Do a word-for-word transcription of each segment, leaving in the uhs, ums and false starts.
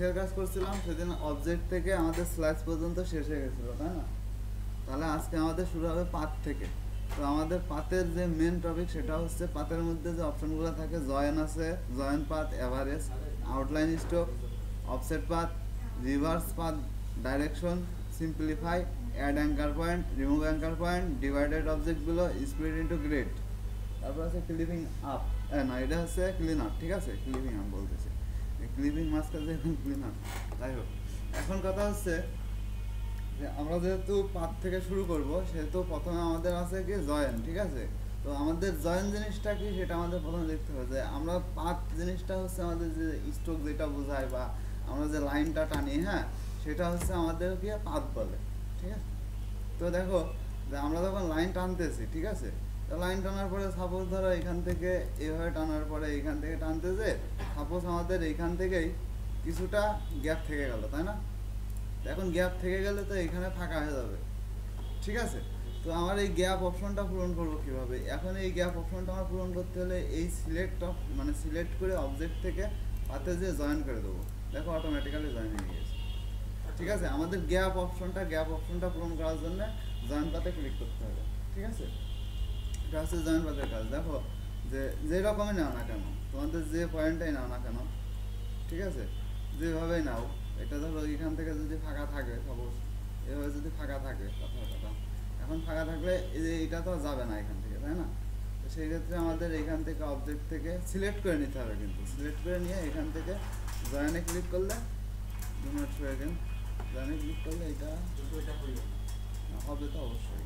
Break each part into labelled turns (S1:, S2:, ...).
S1: কিসের কাজ করছিলাম সেদিন অবজেক্ট থেকে আমাদের স্লাইস পর্যন্ত শেষ হয়ে গেছিলো, তাই না? তাহলে আজকে আমাদের শুরু হবে পাথ থেকে। তো আমাদের পাথের যে মেন টপিক সেটা হচ্ছে পাথের মধ্যে যে অপশনগুলো থাকে, জয়েন আছে, join path, average, outline stroke, offset path, reverse path, direction, simplify, add anchor point, remove anchor point, divided অবজেক্টগুলো, স্প্লিট ইন্টু গ্রেড, তারপর আছে ক্লিপিং আপ, না এটা হচ্ছে ক্লিন আপ, ঠিক আছে? ক্লিপিং আপ বলতেছে, ক্লিপিং মাস্ক আছে এখন ক্লিন আপ। যাই হোক, এখন কথা হচ্ছে যে আমরা যেহেতু পাত থেকে শুরু করব সেহেতু প্রথমে আমাদের আছে কি জয়েন, ঠিক আছে? তো আমাদের জয়েন জিনিসটা কি সেটা আমাদের প্রথমে দেখতে হবে যে আমরা পাত জিনিসটা হচ্ছে আমাদের যে স্ট্রোক যেটা বোঝায় বা আমরা যে লাইনটা টানি, হ্যাঁ, সেটা হচ্ছে আমাদের কি পাত বলে, ঠিক আছে? তো দেখো যে আমরা যখন লাইন টানতেছি, ঠিক আছে, তো লাইন টানার পরে সাপোজ ধরো এখান থেকে এভাবে টানার পরে এখান থেকে টানতেছে, সাপোজ আমাদের এইখান থেকেই কিছুটা গ্যাপ থেকে গেল, তাই না? এখন গ্যাপ থেকে গেলে তো এখানে ফাঁকা হয়ে যাবে, ঠিক আছে? তো আমার এই গ্যাপ অপশনটা পূরণ করবো কিভাবে? এখন এই গ্যাপ অপশনটা আমার পূরণ করতে হলে এই সিলেক্ট অফ মানে সিলেক্ট করে অবজেক্ট থেকে পাতে যে জয়েন করে দেবো, দেখো অটোমেটিক্যালি জয়েন হয়ে গেছে, ঠিক আছে? আমাদের গ্যাপ অপশনটা গ্যাপ অপশনটা পূরণ করার জন্য জয়েন পাতে ক্লিক করতে হবে, ঠিক আছে? এটা হচ্ছে জয়েন পাতের কাজ। দেখো যে যে রকমই নাও না কেন, তোমাদের যে পয়েন্টটাই নাও না কেন, ঠিক আছে, যেভাবেই নাও, এটা ধরো এখান থেকে যদি ফাঁকা থাকে, সাপোজ এভাবে যদি ফাঁকা থাকে, কথা কথা এখন ফাঁকা থাকলে এই যে এটা তো যাবে না এখান থেকে, তাই না? তো সেই ক্ষেত্রে আমাদের এখান থেকে অবজেক্ট থেকে সিলেক্ট করে নিতে হবে, কিন্তু সিলেক্ট করে নিয়ে এখান থেকে জয়েনে ক্লিক করলে দু মিনিট সেকেন্ড জয়েনে ক্লিক করলে এটা হবে, তো অবশ্যই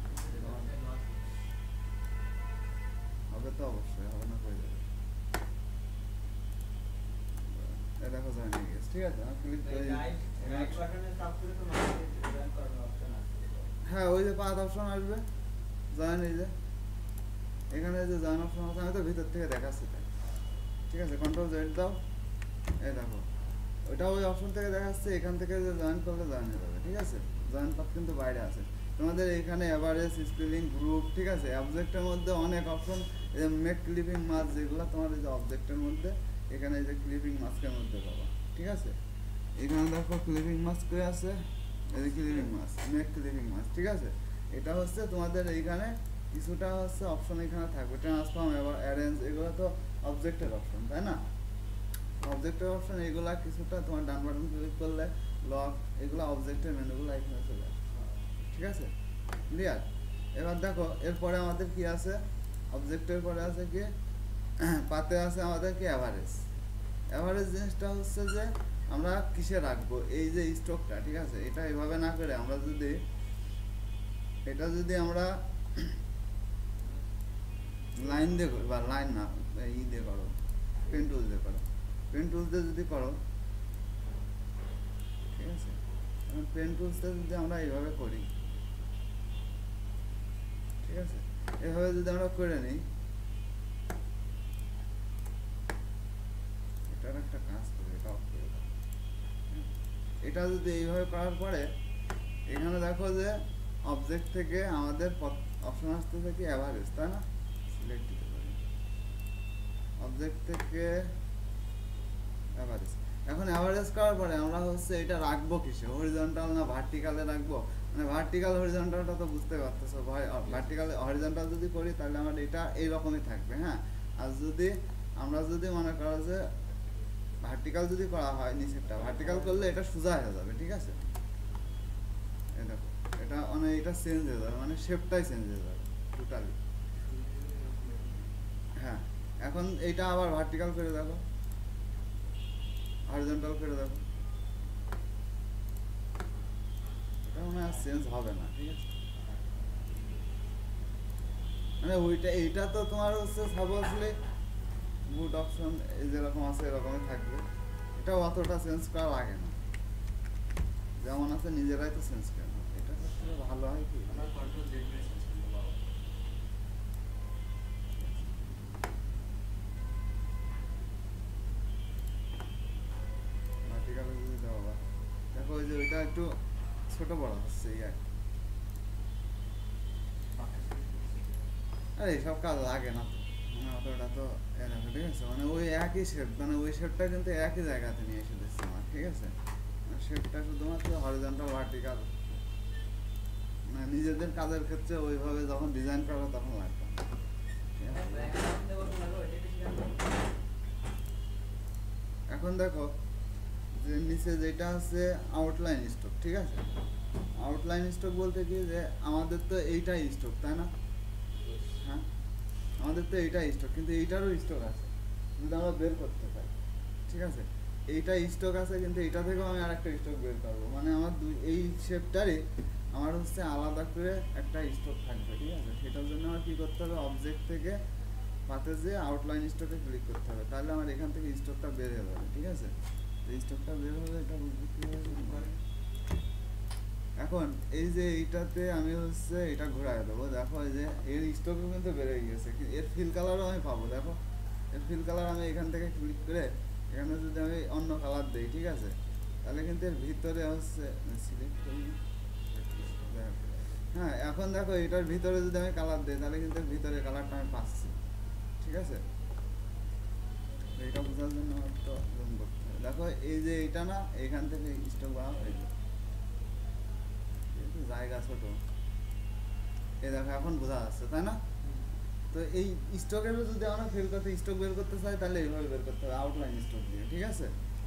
S1: হবে, তো অবশ্যই হবে না, হয়ে যাবে। দেখো জয়েন হয়ে গেছে, ঠিক আছে? ক্লিক করে হ্যাঁ, ওই যে পাঁচ অপশন আসবে জয়েন, এই যে এখানে যে জয়েন অপশন আছে, আমি তো ভিতর থেকে দেখাচ্ছি তাই, ঠিক আছে? কন্ট্রোল জয়েন দাও, এই দেখো ওইটা ওই অপশন থেকে দেখাচ্ছে, এখান থেকে যে জয়েন করলে জয়েন হয়ে যাবে, ঠিক আছে? জয়েন পাথ কিন্তু বাইরে আছে তোমাদের এখানে, এভারেজ, স্পেলিং, গ্রুপ, ঠিক আছে? অবজেক্টের মধ্যে অনেক অপশন, এই যে মেক ক্লিপিং মাস্ক, যেগুলো তোমার এই যে অবজেক্টের মধ্যে এখানে এই যে ক্লিপিং মাস্কের মধ্যে পাবা, ঠিক আছে? এখানে দেখো ক্লিপিং মাস্ক করে আছে, এই যে clipping mask, make clipping mask, ঠিক আছে? এটা হচ্ছে তোমাদের এইখানে কিছুটা হচ্ছে অপশন এখানে থাকবে, ট্রান্সফর্ম, এবার অ্যারেঞ্জ, এগুলো তো অবজেক্টের অপশন, তাই না? অবজেক্টের অপশন এগুলা কিছুটা তোমার ডান বাটন ক্লিক করলে লক, এগুলো অবজেক্টের মেনুগুলো এখানে চলে আসে, ঠিক আছে? ক্লিয়ার? এবার দেখো এরপরে আমাদের কি আছে, অবজেক্টের পরে আছে কি পাতে আছে আমাদের কি অ্যাভারেজ। অ্যাভারেজ জিনিসটা হচ্ছে যে আমরা কিসে রাখবো এই যে স্ট্রোকটা, ঠিক আছে? এটা এভাবে না করে আমরা যদি এটা যদি আমরা লাইন দিয়ে করি, বা লাইন না ই দিয়ে করো, পেন টুল দিয়ে করো, পেন টুলস দিয়ে যদি করো, ঠিক আছে? পেন টুলসটা যদি আমরা এইভাবে করি, ঠিক আছে, এভাবে যদি আমরা করে নিই, এটার একটা কাজ করে এটা অফ করে দাও। এটা যদি এইভাবে করার পরে এখানে দেখো যে অবজেক্ট থেকে আমাদের অপশন আসতেছে কি অ্যাভারেজ, তাই না? সিলেক্ট দিতে পারি অবজেক্ট থেকে অ্যাভারেজ। এখন অ্যাভারেজ করার পরে আমরা হচ্ছে এটা রাখবো কিসে, হরিজন্টাল না ভার্টিকালে রাখবো? মানে ভার্টিকাল হরিজন্টালটা তো বুঝতে পারতেছো, ভার্টিকাল হরিজন্টাল যদি করি তাহলে আমার এটা এইরকমই থাকবে, হ্যাঁ। আর যদি আমরা যদি মনে করো যে ভার্টিকাল যদি করা হয়, নিচেরটা ভার্টিকাল করলে এটা সোজা হয়ে যাবে, ঠিক আছে? এই দেখো এটা মানে এটা চেঞ্জ হয়ে যাবে, মানে শেপটাই চেঞ্জ হয়ে যাবে টোটালি, হ্যাঁ। এখন এইটা আবার ভার্টিকাল করে দেখো, হরিজন্টাল করে দেখো, এটা মনে হয় চেঞ্জ হবে না, ঠিক আছে? মানে ওইটা এইটা তো তোমার হচ্ছে সাপোজলি গুড অপশন যেরকম আছে এরকমই থাকবে, এটা অতটা চেঞ্জ করা লাগে না, যেমন আছে নিজেরাই তো চেঞ্জ করে না, এটা ক্ষেত্রে ভালো হয় কি ভার্টিকালে যদি দেওয়া বা দেখো ওই যে ওইটা একটু ছোট বড় হচ্ছে, এই আর কি। আরে এইসব কাজ লাগে না তো, মানে অতটা তো এ দেখো ঠিক আছে, মানে ওই একই শেপ, মানে ওই শেপটা কিন্তু একই জায়গাতে নিয়ে এসে দিচ্ছে আমার, ঠিক আছে, শেপটা শুধুমাত্র হরিজন্টাল ভার্টিক্যাল, মানে নিজেদের কাজের ক্ষেত্রে ওইভাবে যখন ডিজাইন করবো তখন লাগবে না, ঠিক আছে? এখন দেখো যে নিচে যেটা আছে আউটলাইন স্টক, ঠিক আছে, আউটলাইন স্টক বলতে কি যে আমাদের তো এইটাই স্টক তাই না, হ্যাঁ আমাদের তো এইটাই স্টক, কিন্তু এইটারও স্টক আছে যদি আমরা বের করতে চাই, ঠিক আছে, এইটা স্টক আছে কিন্তু এটা থেকেও আমি আর একটা স্টক বের করবো, মানে আমার দুই এই শেপটারই আমার হচ্ছে আলাদা করে একটা স্টক থাকবে, ঠিক আছে, সেটার জন্য আমার কী করতে হবে, অবজেক্ট থেকে পাতে যে আউটলাইন স্টকে ক্লিক করতে হবে, তাহলে আমার এখান থেকে স্টকটা বের হয়ে যাবে, ঠিক আছে, এই স্টকটা বের হলে এটা বুঝতে কীভাবে। এখন এই যে এইটাতে আমি হচ্ছে এটা ঘোরায় দেবো, দেখো এই যে এর স্টকও কিন্তু বেড়ে গিয়েছে, এর ফিল কালারও আমি পাবো, দেখো এর ফিল কালার আমি এখান থেকে ক্লিক করে এখানে যদি আমি অন্য কালার দিই, ঠিক আছে, তাহলে কিন্তু এর ভিতরে হচ্ছে সিলেক্ট করি, হ্যাঁ এখন দেখো এটার ভিতরে যদি আমি কালার দিই তাহলে কিন্তু এর ভিতরে কালারটা আমি পাচ্ছি, ঠিক আছে, এটা বোঝার জন্য আমার তো জুম করতে হবে, দেখো এই যে এইটা না এখান থেকে স্টক বাড়া হয়ে যায়, জায়গা ছোট, এই দেখো এখন বোঝা যাচ্ছে তাই না, তো এই স্টকেরও যদি আমরা ফিল করতে স্টক বের করতে চাই তাহলে এইভাবে বের করতে হবে আউটলাইন স্টক দিয়ে, ঠিক আছে।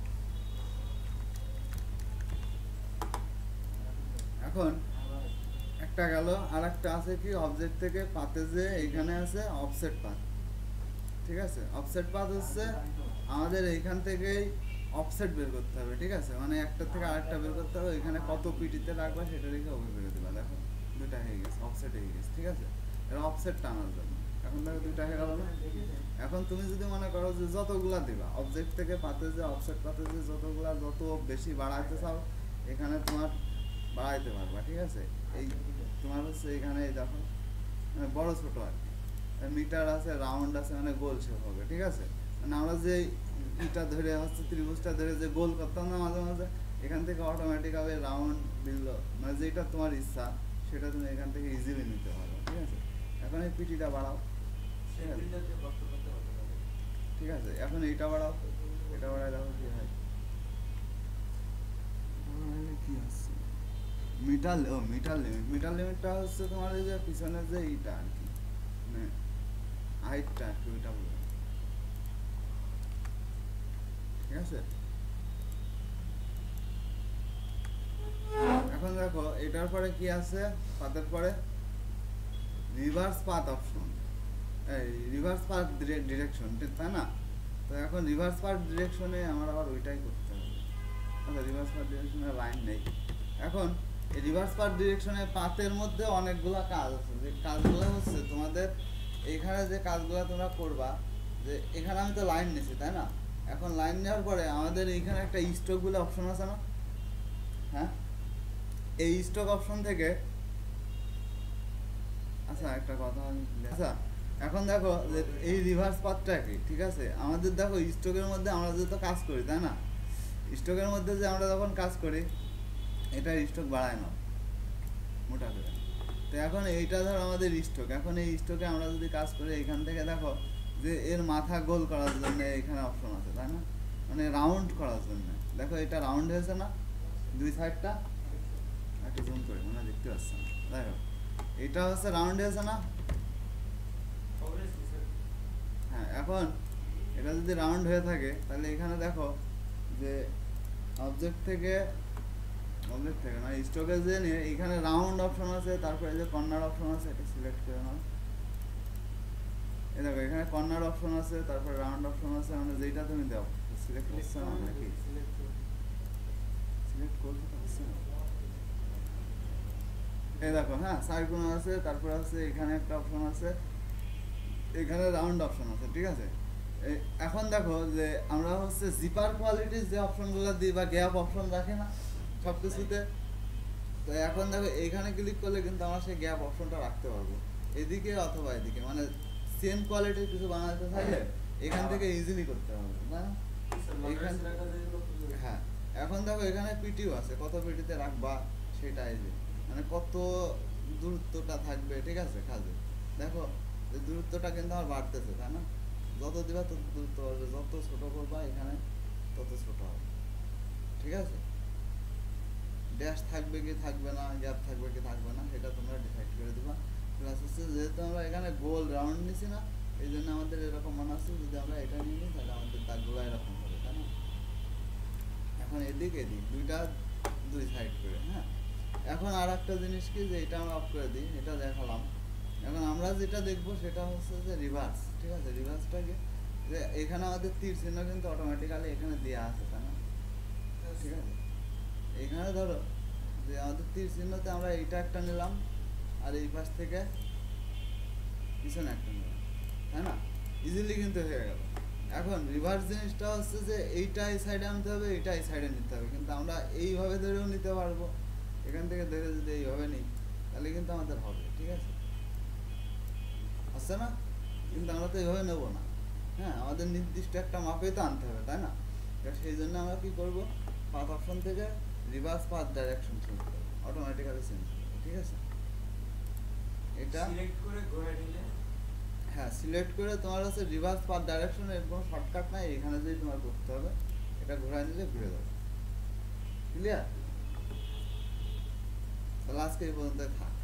S1: এখন একটা গেল, আর একটা আছে কি অবজেক্ট থেকে পাতে যে এইখানে আছে অফসেট পাথ, ঠিক আছে, অফসেট পাথ হচ্ছে আমাদের এইখান থেকেই অফসেট বের করতে হবে, ঠিক আছে, মানে একটা থেকে আরেকটা বের করতে হবে, এখানে কত পিটিতে রাখবা সেটা রেখে ওকে বের দেবা, দেখো দুইটা হয়ে গেছে, অফসেট হয়ে গেছে, ঠিক আছে, এটা অফসেট টানার জন্য, এখন দেখো দুইটা হয়ে গেল না, এখন তুমি যদি মনে করো যে যতগুলা দিবা অবজেক্ট থেকে পাতে যে অফসেট পাতে যে যতগুলা যত বেশি বাড়াইতে চাও এখানে তোমার বাড়াইতে পারবা, ঠিক আছে, এই তোমার হচ্ছে এখানে এই দেখো মানে বড় ছোট আর কি, মিটার আছে রাউন্ড আছে মানে গোল শেপ হবে, ঠিক আছে, মানে আমরা যে ইটা ধরে হচ্ছে ত্রিভুজটা ধরে যে গোল করতাম না মাঝে মাঝে, এখান থেকে অটোমেটিকভাবে রাউন্ড দিল, মানে যেটা তোমার ইচ্ছা সেটা তুমি এখান থেকে ইজিলি নিতে পারো, ঠিক আছে, এখন এই পিটিটা বাড়াও, ঠিক আছে, ঠিক আছে, এখন এইটা বাড়াও, এটা বাড়াই দেখো কি হয়, কি হচ্ছে মিটার, ও মিটার লিমিট, মিটার লিমিটটা হচ্ছে তোমার এই যে পিছনের যে এইটা আর কি, মানে হাইটটা আর কি ওইটা বলবো, ঠিক আছে, এখন দেখো এটার পরে কি আছে পাতের পরে রিভার্স পাথ অপশন, এই রিভার্স পাথ ডিরেকশন, তাই না, তো এখন রিভার্স পাথ ডিরেকশনে আমার আবার ওইটাই করতে হবে, আচ্ছা রিভার্স পাথ ডিরেকশনে লাইন নেই, এখন এই রিভার্স পাথ ডিরেকশনে পাথের মধ্যে অনেকগুলো কাজ আছে, যে কাজগুলো হচ্ছে তোমাদের এইখানে যে কাজগুলো তোমরা করবা, যে এখানে আমি তো লাইন নিয়েছি তাই না, এখন লাইন নেওয়ার পরে আমাদের এইখানে একটা স্ট্রোক বলে অপশন আছে না, হ্যাঁ এই স্টক অপশন থেকে, আচ্ছা একটা কথা আমি, আচ্ছা এখন দেখো যে এই রিভার্স পাথটা কি, ঠিক আছে, আমাদের দেখো স্টকের মধ্যে আমরা যেহেতু কাজ করি তাই না, স্টকের মধ্যে যে আমরা যখন কাজ করি এটা স্টক বাড়ায় না মোটা করে, তো এখন এইটা ধর আমাদের স্টক, এখন এই স্টকে আমরা যদি কাজ করি এখান থেকে দেখো যে এর মাথা গোল করার জন্য এখানে অপশন আছে তাই না, মানে রাউন্ড করার জন্য, দেখো এটা রাউন্ড হয়েছে না দুই সাইডটা, একটা জুম করে মনে দেখতে পাচ্ছি না, দেখো এটা হচ্ছে রাউন্ড হয়েছে না, হ্যাঁ এখন এটা যদি রাউন্ড হয়ে থাকে তাহলে এখানে দেখো যে অবজেক্ট থেকে অবজেক্ট থেকে না স্টকে যে নিয়ে এখানে রাউন্ড অপশন আছে, তারপরে যে কর্নার অপশন আছে এটা সিলেক্ট করে নাও, এই দেখো এখানে কর্নার অপশন আছে, তারপরে রাউন্ড অপশন আছে, মানে যেটা তুমি দাও সিলেক্ট করছে না নাকি সিলেক্ট করতে পারছে না, এই দেখো হ্যাঁ সার্কুল আছে, তারপরে আছে এখানে একটা অপশন আছে, এখানে রাউন্ড অপশন আছে, ঠিক আছে, এখন দেখো যে আমরা হচ্ছে জিপার কোয়ালিটির যে অপশনগুলো দিই বা গ্যাপ অপশন রাখে না সব কিছুতে, তো এখন দেখো এইখানে ক্লিক করলে কিন্তু আমরা সেই গ্যাপ অপশনটা রাখতে পারবো এদিকে অথবা এদিকে, মানে সেম কোয়ালিটির কিছু বানাতে থাকলে এখান থেকে ইজিলি করতে পারবো না, এখান হ্যাঁ এখন দেখো এখানে পিটিও আছে, কত পিটিতে রাখবা সেটা ইজি, মানে কত দূরত্বটা থাকবে, ঠিক আছে কাজে, দেখো যে দূরত্বটা কিন্তু আমার বাড়তেছে, তাই না? যত দিবা তত দূরত্ব বাড়বে, যত ছোট করবা এখানে তত ছোট হবে, ঠিক আছে? ড্যাশ থাকবে কি থাকবে না, গ্যাপ থাকবে কি থাকবে না, সেটা তোমরা ডিসাইড করে দিবা। প্লাস হচ্ছে যেহেতু আমরা এখানে গোল রাউন্ড নিছি না, এই জন্য আমাদের এরকম মনে আছে, যদি আমরা এটা নিয়ে নিই তাহলে আমাদের দাগগুলো এরকম হবে, তাই না? এখন এদিক এদিক দুইটা দুই সাইড করে, হ্যাঁ। এখন আর একটা জিনিস কি, যে এটা আমরা অফ করে দিই, এটা দেখালাম। এখন আমরা যেটা দেখবো সেটা হচ্ছে যে রিভার্স, ঠিক আছে? রিভার্সটা কি, যে এখানে আমাদের তীর চিহ্ন কিন্তু অটোমেটিক্যালি এখানে দেওয়া আছে, তাই না? ঠিক আছে, এখানে ধরো যে আমাদের তীর চিহ্নতে আমরা এইটা একটা নিলাম, আর এই পাশ থেকে পিছনে একটা নিলাম, তাই না? ইজিলি কিন্তু হয়ে গেল। এখন রিভার্স জিনিসটা হচ্ছে যে এইটা এই সাইডে আনতে হবে, এইটা এই সাইডে নিতে হবে, কিন্তু আমরা এইভাবে ধরেও নিতে পারবো। এখান থেকে ধরে যদি এইভাবে নিই তাহলে কিন্তু আমাদের হবে, ঠিক আছে? আসছে না? কিন্তু আমরা তো এইভাবে নেবো না, হ্যাঁ, আমাদের নির্দিষ্ট একটা মাপে তো আনতে হবে, তাই না? সেই জন্য আমরা কি করব, পাথ অপশন থেকে রিভার্স পাথ ডাইরেকশন চেঞ্জ করবো, অটোমেটিক্যালি চেঞ্জ করবো, ঠিক আছে? এটা
S2: সিলেক্ট করে ঘোরা দিলে,
S1: হ্যাঁ, সিলেক্ট করে তোমার হচ্ছে রিভার্স পাথ ডাইরেকশন, এর কোনো শর্টকাট নাই, এখানে যদি তোমার করতে হবে, এটা ঘোরায় নিলে ঘুরে যাবে। ক্লিয়ার? তাহলে আজকে এই পর্যন্ত থাক।